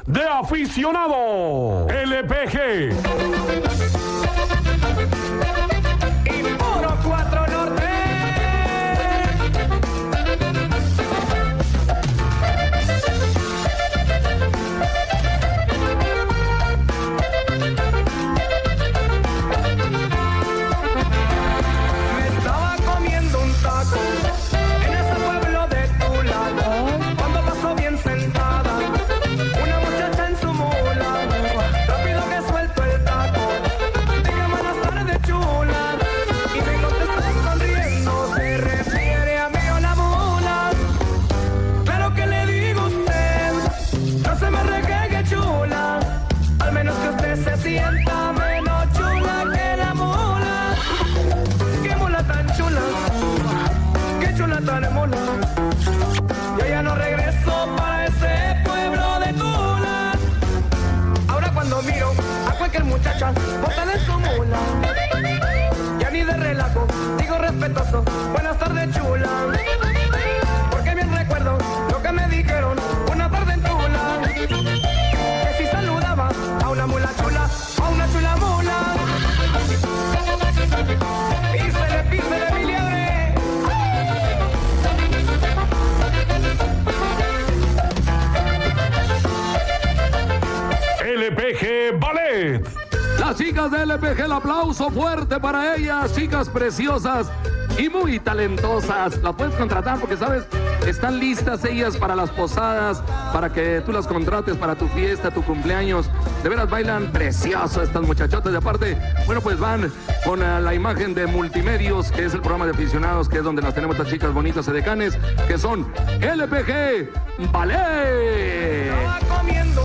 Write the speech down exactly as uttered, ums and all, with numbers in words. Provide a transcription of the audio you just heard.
de aficionado. L P G. Y puro cuatro norte. Me estaba comiendo un taco en ese pueblo de Tula, cuando pasó bien sentada una muchacha en su mula. Rápido que suelto el taco, diga buenas tardes chula, y me contesta sonriendo, se refiere a mí o la mula. Claro que le digo a usted, no se me requegue chula, al menos que usted se sienta menos chula que la mula. Qué mula tan chula, qué chula tan mula. Yo ya no regreso para ese pueblo de Tula. Ahora cuando miro a cualquier muchacha montada en su mula, ya ni de relajo digo respetuoso, buenas tardes chula, porque bien recuerdo lo que me dijeron una tarde en Tula, que si saludaba a una mula chula, a una chula mula, písele, písele mi liebre. L P G Ballet. Las chicas de L P G, el aplauso fuerte para ellas, chicas preciosas y muy talentosas. Las puedes contratar porque, ¿sabes? Están listas ellas para las posadas, para que tú las contrates para tu fiesta, tu cumpleaños. De veras bailan precioso estas muchachotas. Y aparte, bueno, pues van con uh, la imagen de Multimedios, que es el programa de aficionados, que es donde las tenemos, estas chicas bonitas edecanes, que son L P G Ballet.